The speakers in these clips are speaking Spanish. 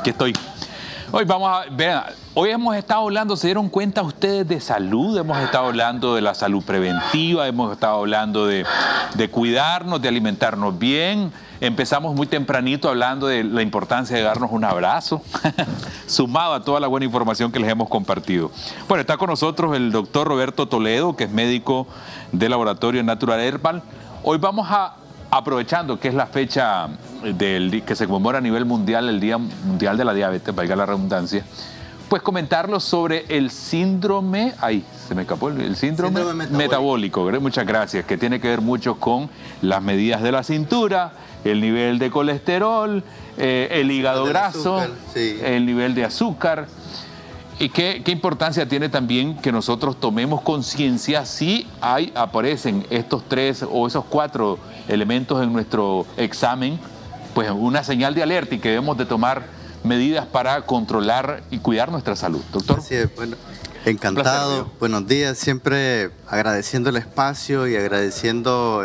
Aquí estoy. Hoy vamos a ver, hoy hemos estado hablando, ¿se dieron cuenta ustedes de salud? Hemos estado hablando de la salud preventiva, hemos estado hablando de cuidarnos, de alimentarnos bien. Empezamos muy tempranito hablando de la importancia de darnos un abrazo, sumado a toda la buena información que les hemos compartido. Bueno, está con nosotros el doctor Roberto Toledo, que es médico del laboratorio Natural Herbal. Hoy vamos a, aprovechando que es la fecha que se conmemora a nivel mundial, el Día Mundial de la Diabetes, valga la redundancia, pues comentarlo sobre el síndrome, se me escapó, el síndrome metabólico. Muchas gracias, que tiene que ver mucho con las medidas de la cintura, el nivel de colesterol, el hígado graso, el nivel de azúcar. Y qué importancia tiene también que nosotros tomemos conciencia si aparecen estos 3 o esos 4 elementos en nuestro examen, pues una señal de alerta y que debemos de tomar medidas para controlar y cuidar nuestra salud. Doctor. Así es, bueno, encantado, buenos días, siempre agradeciendo el espacio y agradeciendo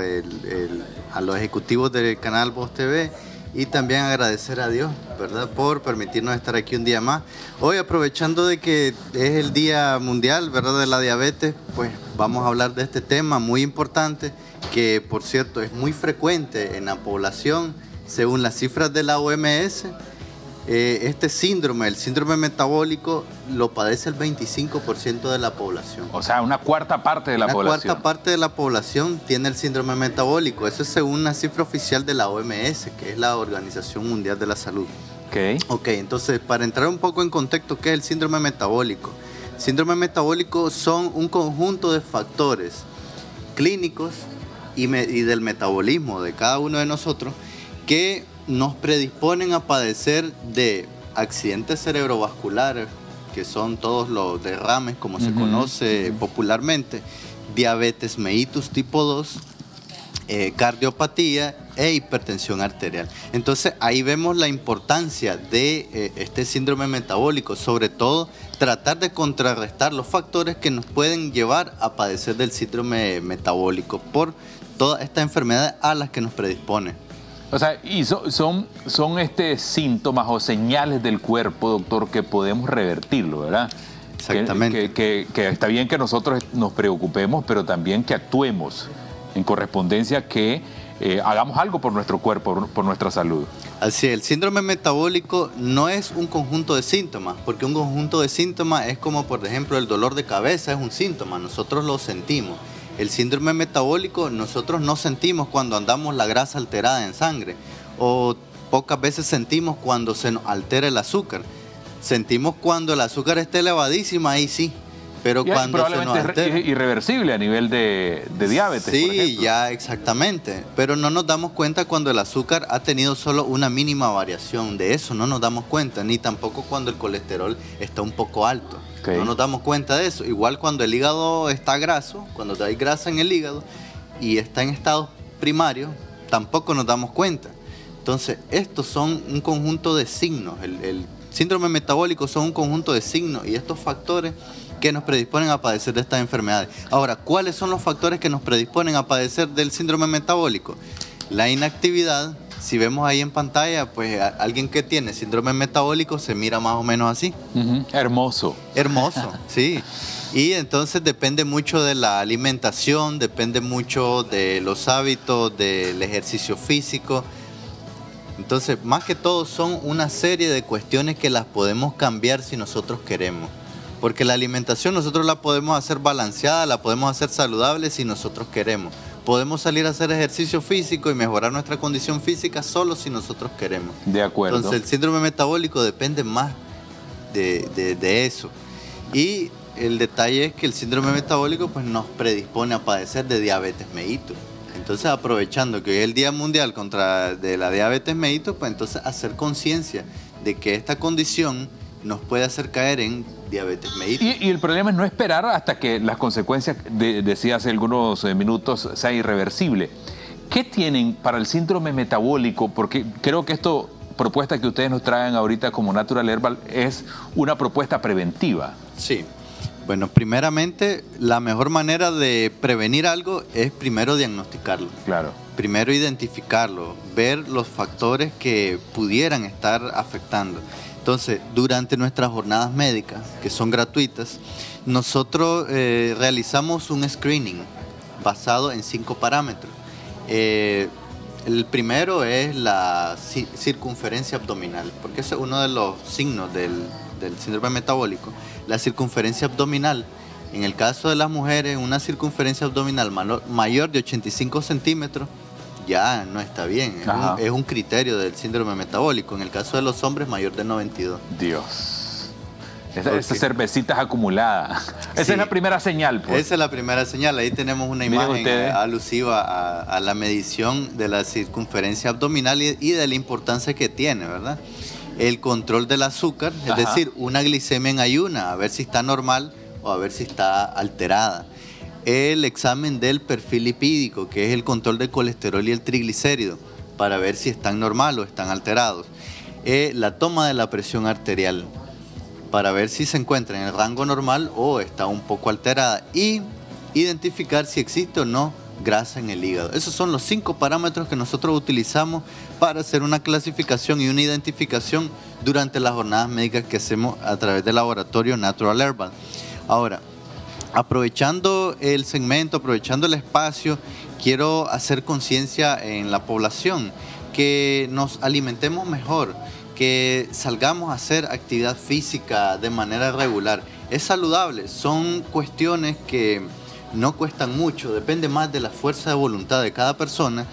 a los ejecutivos del canal Voz TV. Y también agradecer a Dios, ¿verdad?, por permitirnos estar aquí un día más. Hoy, aprovechando de que es el Día Mundial, ¿verdad?, de la Diabetes, pues vamos a hablar de este tema muy importante, que por cierto es muy frecuente en la población. Según las cifras de la OMS, este síndrome, el síndrome metabólico, lo padece el 25% de la población. O sea, una cuarta parte de la población. Una cuarta parte de la población tiene el síndrome metabólico. Eso es según una cifra oficial de la OMS, que es la Organización Mundial de la Salud. Ok, entonces, para entrar un poco en contexto, ¿qué es el síndrome metabólico? Síndrome metabólico son un conjunto de factores clínicos y del metabolismo de cada uno de nosotros que nos predisponen a padecer de accidentes cerebrovasculares, que son todos los derrames, como se conoce popularmente, diabetes mellitus tipo 2, cardiopatía e hipertensión arterial. Entonces ahí vemos la importancia de este síndrome metabólico, sobre todo tratar de contrarrestar los factores que nos pueden llevar a padecer del síndrome metabólico por todas estas enfermedades a las que nos predispone. O sea, y son síntomas o señales del cuerpo, doctor, que podemos revertirlo, ¿verdad? Exactamente. Que está bien que nosotros nos preocupemos, pero también que actuemos en correspondencia, que hagamos algo por nuestro cuerpo, por nuestra salud. Así es, el síndrome metabólico no es un conjunto de síntomas, porque un conjunto de síntomas es como, por ejemplo, el dolor de cabeza es un síntoma, nosotros lo sentimos. El síndrome metabólico nosotros no sentimos cuando andamos la grasa alterada en sangre, o pocas veces sentimos cuando se nos altera el azúcar. Sentimos cuando el azúcar está elevadísima, ahí sí, pero cuando se nos altera, es irreversible a nivel de diabetes. Sí, por ejemplo. Ya exactamente, pero no nos damos cuenta cuando el azúcar ha tenido solo una mínima variación. De eso no nos damos cuenta, ni tampoco cuando el colesterol está un poco alto. No nos damos cuenta de eso. Igual cuando el hígado está graso, cuando hay grasa en el hígado y está en estado primario, tampoco nos damos cuenta. Entonces, estos son un conjunto de signos. El síndrome metabólico son un conjunto de signos y estos factores que nos predisponen a padecer de estas enfermedades. Ahora, ¿cuáles son los factores que nos predisponen a padecer del síndrome metabólico? La inactividad. Si vemos ahí en pantalla, pues alguien que tiene síndrome metabólico se mira más o menos así. Hermoso. Hermoso, sí. Y entonces depende mucho de la alimentación, depende mucho de los hábitos, del ejercicio físico. Entonces, más que todo son una serie de cuestiones que las podemos cambiar si nosotros queremos. Porque la alimentación nosotros la podemos hacer balanceada, la podemos hacer saludable si nosotros queremos. Podemos salir a hacer ejercicio físico y mejorar nuestra condición física solo si nosotros queremos. De acuerdo. Entonces el síndrome metabólico depende más de eso. Y el detalle es que el síndrome metabólico pues, nos predispone a padecer de diabetes mellitus. Entonces, aprovechando que hoy es el Día Mundial de la Diabetes mellitus, pues entonces hacer conciencia de que esta condición nos puede hacer caer en diabetes mellitus. Y el problema es no esperar hasta que las consecuencias, decía hace algunos minutos, sea irreversible. ¿Qué tienen para el síndrome metabólico? Porque creo que esta propuesta que ustedes nos traen ahorita como Natural Herbal es una propuesta preventiva. Sí. Bueno, primeramente, la mejor manera de prevenir algo es primero diagnosticarlo. Claro. Primero identificarlo, ver los factores que pudieran estar afectando. Entonces, durante nuestras jornadas médicas, que son gratuitas, nosotros realizamos un screening basado en 5 parámetros. El primero es la circunferencia abdominal, porque ese es uno de los signos del síndrome metabólico. La circunferencia abdominal, en el caso de las mujeres, una circunferencia abdominal mayor de 85 centímetros ya no está bien. Es un criterio del síndrome metabólico. En el caso de los hombres, mayor de 92. Dios. Esas cervecitas acumuladas. Esa es la primera señal, pues. Esa es la primera señal. Ahí tenemos una imagen alusiva a la medición de la circunferencia abdominal y de la importancia que tiene, ¿verdad? El control del azúcar, es decir, una glicemia en ayuna, a ver si está normal o a ver si está alterada. El examen del perfil lipídico, que es el control del colesterol y el triglicérido, para ver si están normal o están alterados. La toma de la presión arterial, para ver si se encuentra en el rango normal o está un poco alterada, y identificar si existe o no grasa en el hígado. Esos son los 5 parámetros que nosotros utilizamos para hacer una clasificación y una identificación durante las jornadas médicas que hacemos a través del laboratorio Natural Herbal. Ahora, aprovechando el segmento, aprovechando el espacio, quiero hacer conciencia en la población, que nos alimentemos mejor, que salgamos a hacer actividad física de manera regular. Es saludable, son cuestiones que no cuestan mucho, depende más de la fuerza de voluntad de cada persona,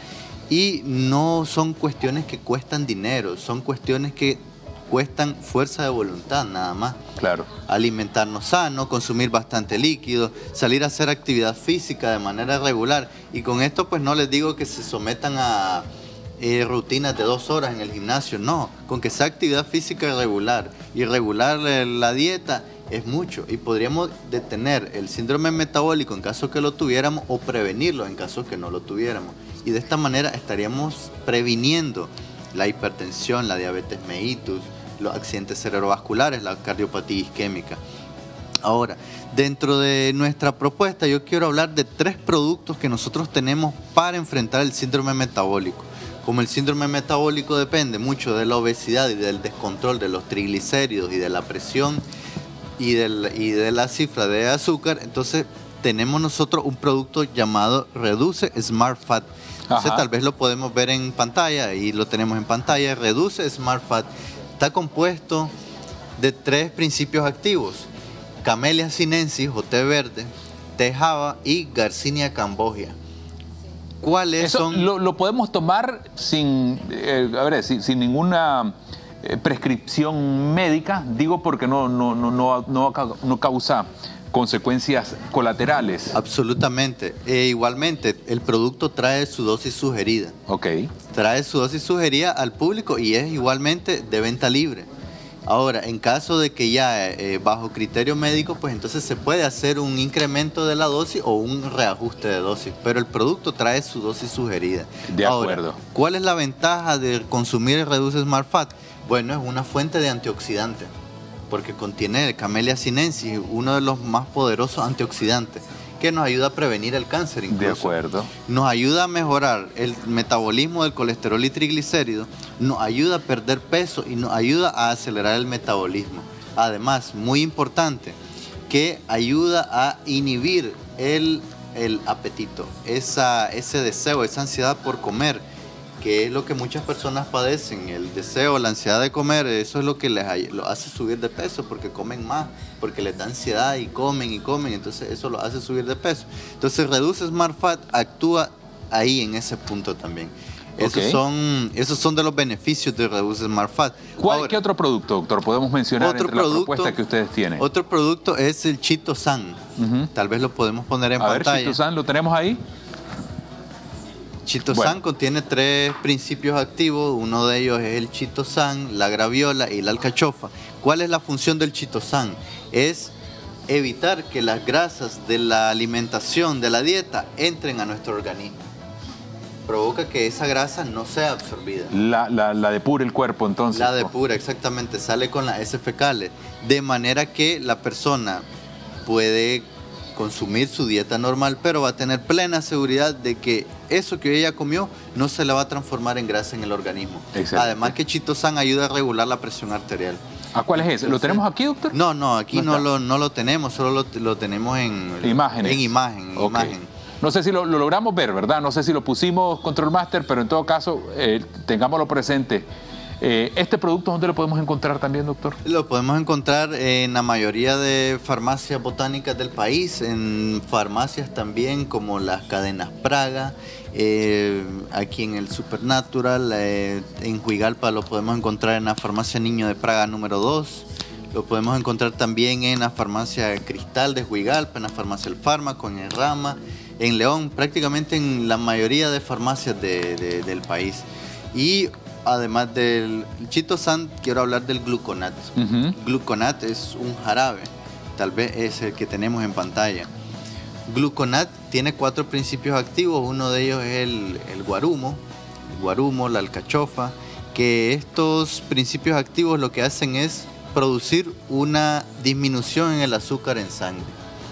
y no son cuestiones que cuestan dinero, son cuestiones que cuestan fuerza de voluntad nada más. Claro. Alimentarnos sano, consumir bastante líquido, salir a hacer actividad física de manera regular. Y con esto pues no les digo que se sometan a rutinas de 2 horas en el gimnasio, no, con que sea actividad física regular y regular la dieta es mucho, y podríamos detener el síndrome metabólico en caso que lo tuviéramos o prevenirlo en caso que no lo tuviéramos, y de esta manera estaríamos previniendo la hipertensión, la diabetes mellitus, los accidentes cerebrovasculares, la cardiopatía isquémica. Ahora, dentro de nuestra propuesta yo quiero hablar de 3 productos que nosotros tenemos para enfrentar el síndrome metabólico. Como el síndrome metabólico depende mucho de la obesidad y del descontrol de los triglicéridos y de la presión y de la cifra de azúcar, entonces tenemos nosotros un producto llamado Reduce Smart Fat. Entonces tal vez lo podemos ver en pantalla, y lo tenemos en pantalla. Reduce Smart Fat está compuesto de 3 principios activos: Camellia sinensis o té verde, té java y Garcinia cambogia. ¿Cuáles son? Lo podemos tomar sin ninguna prescripción médica, digo, porque no causa consecuencias colaterales. Absolutamente. Igualmente, el producto trae su dosis sugerida. Ok. Trae su dosis sugerida al público y es igualmente de venta libre. Ahora, en caso de que ya bajo criterio médico, pues entonces se puede hacer un incremento de la dosis o un reajuste de dosis, pero el producto trae su dosis sugerida. De acuerdo. Ahora, ¿cuál es la ventaja de consumir el Reduce Smart Fat? Bueno, es una fuente de antioxidante, porque contiene el Camellia sinensis, uno de los más poderosos antioxidantes, que nos ayuda a prevenir el cáncer incluso. De acuerdo. Nos ayuda a mejorar el metabolismo del colesterol y triglicéridos, nos ayuda a perder peso y nos ayuda a acelerar el metabolismo. Además, muy importante, que ayuda a inhibir el apetito, ese deseo, esa ansiedad por comer, que es lo que muchas personas padecen, el deseo, la ansiedad de comer. Eso es lo que lo hace subir de peso, porque comen más, porque les da ansiedad y comen, entonces eso lo hace subir de peso. Entonces Reduce Smart Fat actúa ahí en ese punto también. Esos son de los beneficios de Reduce Smart Fat. ¿Qué otro producto, doctor, podemos mencionar entre las propuestas que ustedes tienen? Otro producto es el Chitosan. Tal vez lo podemos poner en pantalla. A ver, Chitosan, ¿lo tenemos ahí? Chitosan contiene 3 principios activos, uno de ellos es el chitosan, la graviola y la alcachofa. ¿Cuál es la función del chitosan? Es evitar que las grasas de la alimentación, de la dieta, entren a nuestro organismo. Provoca que esa grasa no sea absorbida. La depura el cuerpo, entonces. La depura, exactamente, sale con las heces fecales, de manera que la persona puede consumir su dieta normal, pero va a tener plena seguridad de que eso que ella comió no se la va a transformar en grasa en el organismo. Excelente. Además que Chitosan ayuda a regular la presión arterial. ¿A cuál es ese? ¿Lo tenemos aquí, doctor? No, aquí no lo tenemos, solo lo tenemos en imágenes. En imagen. No sé si lo logramos ver, ¿verdad? No sé si lo pusimos Control Master, pero en todo caso, tengámoslo presente. ¿Este producto dónde lo podemos encontrar también, doctor? Lo podemos encontrar en la mayoría de farmacias botánicas del país, en farmacias también como las cadenas Praga, aquí en el Supernatural, en Huigalpa lo podemos encontrar en la farmacia Niño de Praga número 2, lo podemos encontrar también en la farmacia Cristal de Huigalpa, en la farmacia El Fármaco, en el Rama, en León, prácticamente en la mayoría de farmacias del país. Y además del Chitosan, quiero hablar del Gluconat. Gluconat es un jarabe, tal vez es el que tenemos en pantalla. Gluconat tiene 4 principios activos, uno de ellos es el guarumo, la alcachofa, que estos principios activos lo que hacen es producir una disminución en el azúcar en sangre.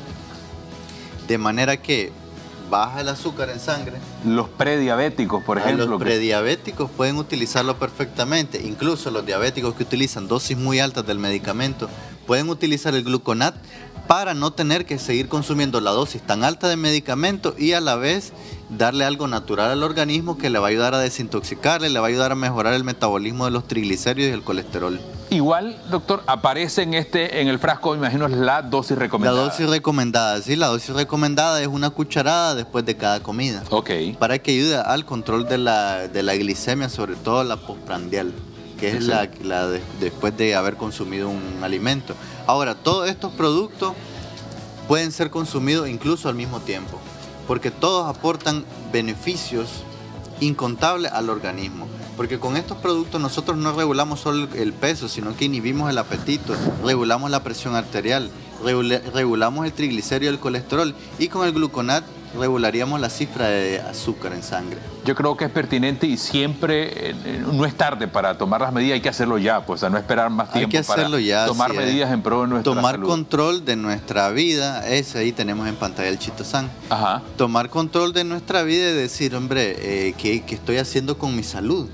De manera que baja el azúcar en sangre. Los prediabéticos, por ejemplo. Los prediabéticos pueden utilizarlo perfectamente. Incluso los diabéticos que utilizan dosis muy altas del medicamento pueden utilizar el Gluconat para no tener que seguir consumiendo la dosis tan alta de medicamento y a la vez darle algo natural al organismo que le va a ayudar a desintoxicarle, le va a ayudar a mejorar el metabolismo de los triglicéridos y el colesterol. Igual, doctor, aparece en el frasco, me imagino, es la dosis recomendada. La dosis recomendada, sí, la dosis recomendada es una cucharada después de cada comida. Ok. Para que ayude al control de la glicemia, sobre todo la postprandial, que es después de haber consumido un alimento. Ahora, todos estos productos pueden ser consumidos incluso al mismo tiempo, porque todos aportan beneficios incontables al organismo. Porque con estos productos nosotros no regulamos solo el peso, sino que inhibimos el apetito, regulamos la presión arterial, regulamos el triglicérido y el colesterol, y con el Gluconat regularíamos la cifra de azúcar en sangre. Yo creo que es pertinente y siempre no es tarde para tomar las medidas, hay que hacerlo ya, pues a no esperar más tiempo. Hay que hacerlo ya, tomar medidas en pro de nuestra salud. Tomar control de nuestra vida, ahí tenemos en pantalla el Chitosan. Ajá. Tomar control de nuestra vida y decir, hombre, ¿qué estoy haciendo con mi salud?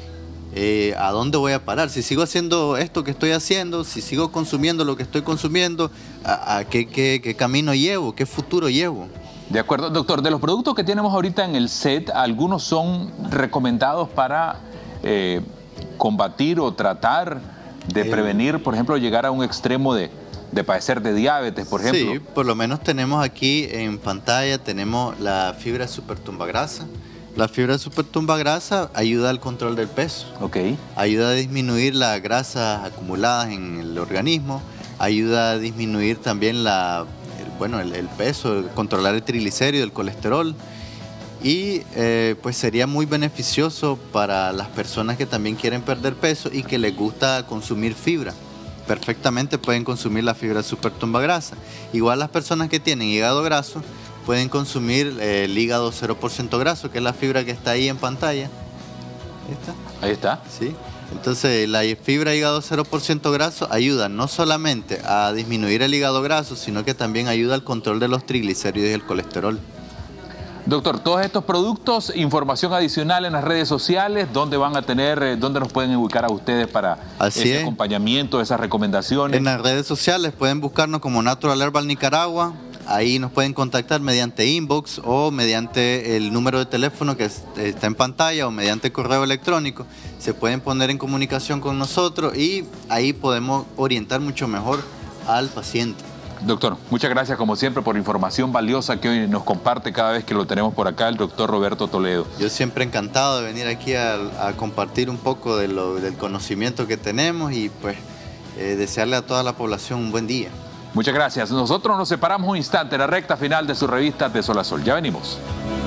¿A dónde voy a parar? Si sigo haciendo esto que estoy haciendo, si sigo consumiendo lo que estoy consumiendo, ¿a qué camino llevo? ¿Qué futuro llevo? De acuerdo. Doctor, de los productos que tenemos ahorita en el set, algunos son recomendados para combatir o tratar de prevenir, por ejemplo, llegar a un extremo de padecer de diabetes, por ejemplo. Sí, por lo menos tenemos aquí en pantalla, tenemos la fibra super tumbagrasa. La fibra super tumbagrasa ayuda al control del peso. Okay. Ayuda a disminuir las grasas acumuladas en el organismo. Ayuda a disminuir también el peso, controlar el triglicérido, el colesterol. Y pues sería muy beneficioso para las personas que también quieren perder peso y que les gusta consumir fibra. Perfectamente pueden consumir la fibra super tumbagrasa. Igual las personas que tienen hígado graso pueden consumir el hígado 0% graso, que es la fibra que está ahí en pantalla. Ahí está. Sí. Entonces, la fibra hígado 0% graso ayuda no solamente a disminuir el hígado graso, sino que también ayuda al control de los triglicéridos y el colesterol. Doctor, todos estos productos, información adicional en las redes sociales, ¿dónde van a tener, dónde nos pueden ubicar a ustedes para ese acompañamiento, esas recomendaciones? En las redes sociales pueden buscarnos como Natural Herbal Nicaragua. Ahí nos pueden contactar mediante inbox o mediante el número de teléfono que está en pantalla o mediante correo electrónico. Se pueden poner en comunicación con nosotros y ahí podemos orientar mucho mejor al paciente. Doctor, muchas gracias como siempre por la información valiosa que hoy nos comparte cada vez que lo tenemos por acá el doctor Roberto Toledo. Yo siempre encantado de venir aquí a compartir un poco del conocimiento que tenemos y pues desearle a toda la población un buen día. Muchas gracias. Nosotros nos separamos un instante en la recta final de su revista De Sol a Sol. Ya venimos.